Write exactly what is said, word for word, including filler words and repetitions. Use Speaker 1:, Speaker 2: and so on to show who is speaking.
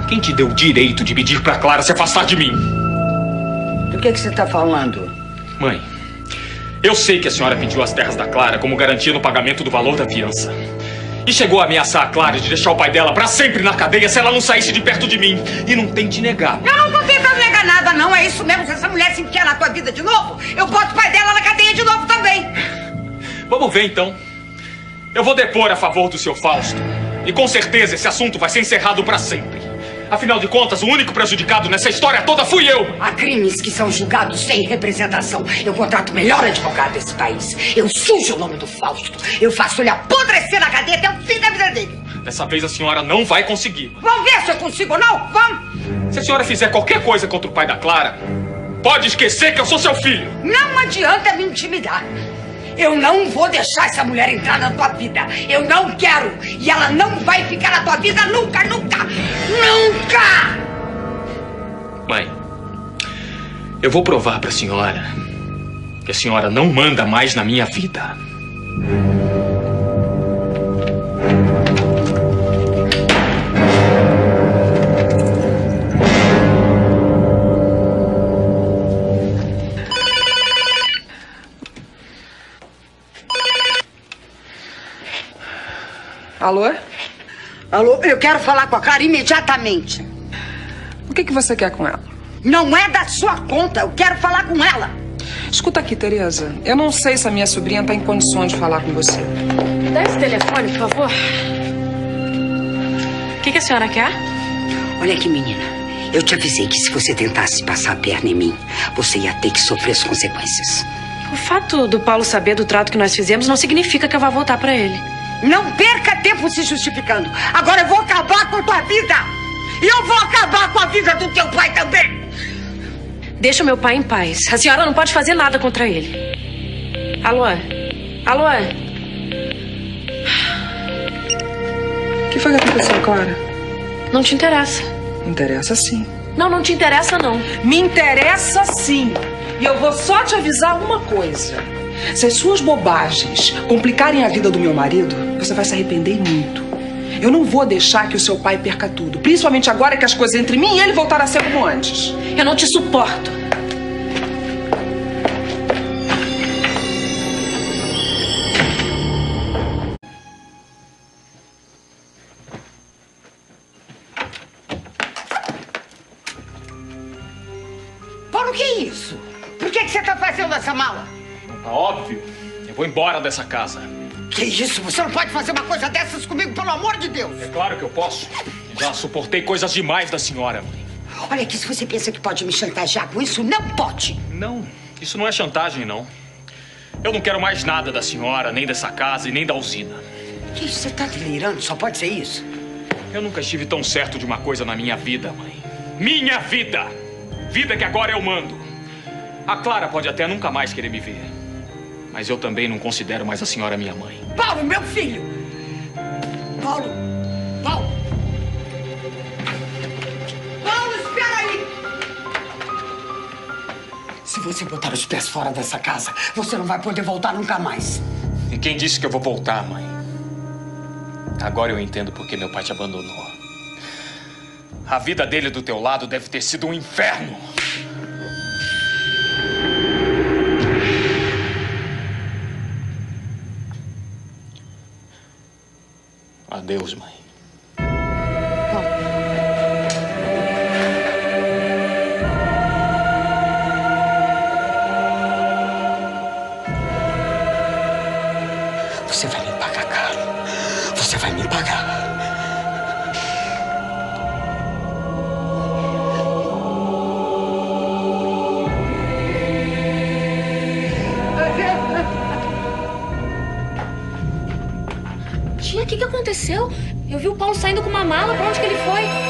Speaker 1: Quem te deu o direito de pedir pra Clara se afastar de mim?
Speaker 2: Do que, que você tá falando?
Speaker 1: Mãe, eu sei que a senhora pediu as terras da Clara como garantia no pagamento do valor da fiança. E chegou a ameaçar a Clara de deixar o pai dela pra sempre na cadeia se ela não saísse de perto de mim. E não tente negar.
Speaker 2: Eu não tô tentando negar nada, não. É isso mesmo. Se essa mulher se enfiar na tua vida de novo, eu boto o pai dela na cadeia de novo também.
Speaker 1: Vamos ver, então. Eu vou depor a favor do seu Fausto. E com certeza esse assunto vai ser encerrado pra sempre. Afinal de contas, o único prejudicado nessa história toda fui eu.
Speaker 2: Há crimes que são julgados sem representação. Eu contrato o melhor advogado desse país. Eu sujo o nome do Fausto. Eu faço ele apodrecer na cadeia até o fim da vida dele.
Speaker 1: Dessa vez a senhora não vai conseguir.
Speaker 2: Vamos ver se eu consigo ou não? Vamos!
Speaker 1: Se a senhora fizer qualquer coisa contra o pai da Clara, pode esquecer que eu sou seu filho.
Speaker 2: Não adianta me intimidar. Eu não vou deixar essa mulher entrar na tua vida. Eu não quero. E ela não vai ficar na tua vida nunca, nunca, nunca!
Speaker 1: Mãe, eu vou provar pra senhora que a senhora não manda mais na minha vida.
Speaker 3: Alô?
Speaker 2: Alô, eu quero falar com a Clara imediatamente.
Speaker 3: O que, que você quer com ela?
Speaker 2: Não é da sua conta, eu quero falar com ela.
Speaker 3: Escuta aqui, Tereza. Eu não sei se a minha sobrinha está em condições de falar com você.
Speaker 4: Me dá esse telefone, por favor. O que, que a senhora quer?
Speaker 2: Olha aqui, menina. Eu te avisei que se você tentasse passar a perna em mim, você ia ter que sofrer as consequências.
Speaker 4: O fato do Paulo saber do trato que nós fizemos não significa que eu vá voltar pra ele.
Speaker 2: Não perca tempo se justificando. Agora eu vou acabar com a tua vida. E eu vou acabar com a vida do teu pai também.
Speaker 4: Deixa o meu pai em paz. A senhora não pode fazer nada contra ele. Alô? Alô?
Speaker 3: O que foi que aconteceu, Clara?
Speaker 4: Não te interessa.
Speaker 3: Interessa sim.
Speaker 4: Não, não te interessa, não.
Speaker 3: Me interessa sim. E eu vou só te avisar uma coisa. Se as suas bobagens complicarem a vida do meu marido, você vai se arrepender muito. Eu não vou deixar que o seu pai perca tudo. Principalmente agora que as coisas entre mim e ele voltaram a ser como antes.
Speaker 4: Eu não te suporto.
Speaker 2: Paulo, o que é isso? Por que, que você tá fazendo essa mala?
Speaker 1: Tá óbvio. Eu vou embora dessa casa.
Speaker 2: Que isso? Você não pode fazer uma coisa dessas comigo, pelo amor de Deus!
Speaker 1: É claro que eu posso. Já suportei coisas demais da senhora, mãe.
Speaker 2: Olha aqui, se você pensa que pode me chantagear com isso, não pode!
Speaker 1: Não, isso não é chantagem, não. Eu não quero mais nada da senhora, nem dessa casa e nem da usina.
Speaker 2: Que isso? Você tá delirando? Só pode ser isso?
Speaker 1: Eu nunca estive tão certo de uma coisa na minha vida, mãe. Minha vida! Vida que agora eu mando. A Clara pode até nunca mais querer me ver. Mas eu também não considero mais a senhora minha mãe.
Speaker 2: Paulo, meu filho! Paulo! Paulo! Paulo, espera aí! Se você botar os pés fora dessa casa, você não vai poder voltar nunca mais.
Speaker 1: E quem disse que eu vou voltar, mãe? Agora eu entendo por que meu pai te abandonou. A vida dele do teu lado deve ter sido um inferno. Adeus, mãe.
Speaker 2: Você vai me pagar caro. Você vai me pagar.
Speaker 4: Tia, o que, que aconteceu? Eu vi o Paulo saindo com uma mala. Pra onde que ele foi?